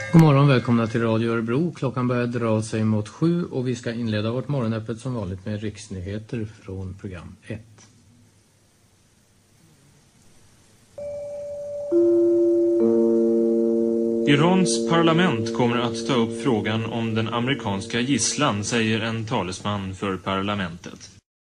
God morgon, välkomna till Radio Örebro. Klockan börjar dra sig mot 7 och vi ska inleda vårt morgonöppet som vanligt med riksnyheter från program 1. Irans parlament kommer att ta upp frågan om den amerikanska gisslan, säger en talesman för parlamentet.